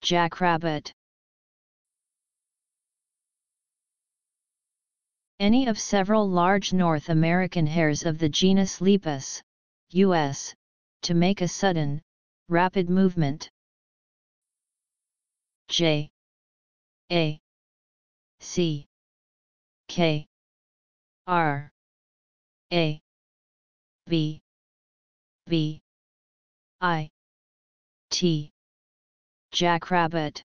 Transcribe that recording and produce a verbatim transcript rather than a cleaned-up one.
jackrabbit. Any of several large North American hares of the genus Lepus, U S, to make a sudden, rapid movement. J A C K R A B B I T, jackrabbit.